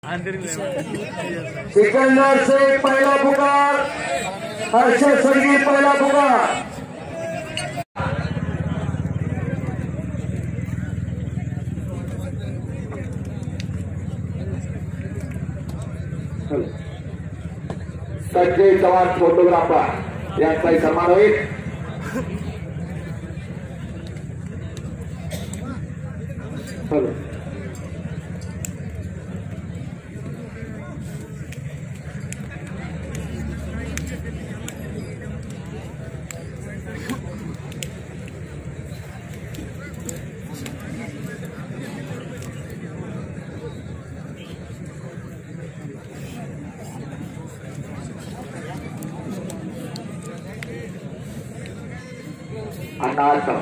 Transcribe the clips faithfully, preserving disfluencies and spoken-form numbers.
सिकंदर शेख पहला पुकार, हर्षद संगीत पहला पुकार। संजय चव्हाण फोटोग्राफर यांचाही सन्मान होईल। अनाथ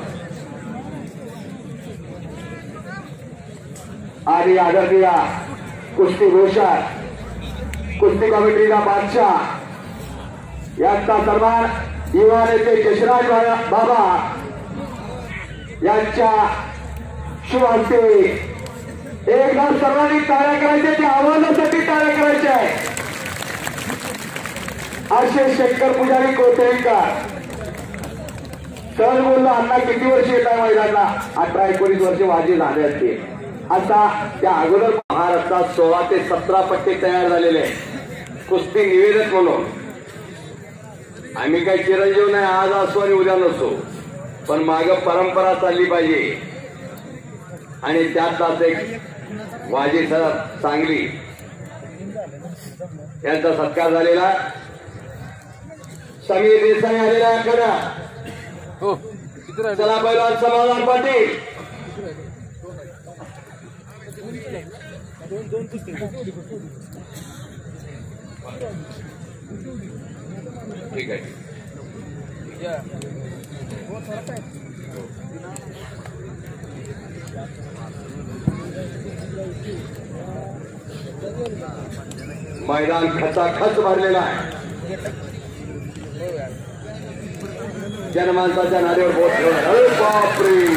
आणि आदरणीय कुस्ती भूषण कुस्ती कमिटी का बादशाह यांचा सन्मान युवा नेते यशराज बाबा यांच्या शुभ हस्ते एकदा सर्वांनी टाळ्या करायच्या, त्या आवाजासाठी टाळ्या करायच्या आहे। असे शंकर पुजारी कोथळीकर सहज बोललो, अण्णा किती वर्ष येत आहे मैदानाला? अठरा एकोणीस वर्ष वाजी झाले असते। आता त्या अगोदर महाराष्ट्रात सोळा ते सतरा पट्टे तयार झालेले कुस्ती निवेदक म्हणून। आम्ही काही चिरंजीव नाही, आज असो आणि उद्या नसो, पण माग परंपरा चालली पाहिजे। आणि त्यातलाच एक वाजी सर सांगली यांचा सत्कार झालेला। समीर देसाई आलेला आकडा हो, चला पहिलवान समाधान पाटील। ठीक आहे, मैदान खचाखच भरलेला आहे। जनमानसाच्या नारेवर पोहोचलो। अरे बापरे!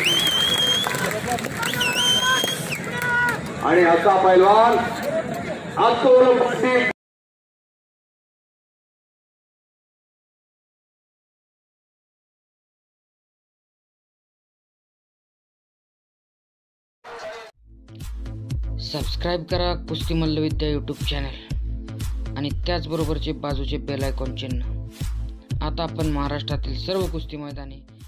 आणि असा पैलवान अतुल पाटील। सबस्क्राईब करा कुस्ती मल्लविद्या यूट्यूब चॅनल आणि त्याचबरोबरचे बाजूचे बेल आयकॉन चिन्ह। आता आपण महाराष्ट्रातील सर्व कुस्ती मैदाने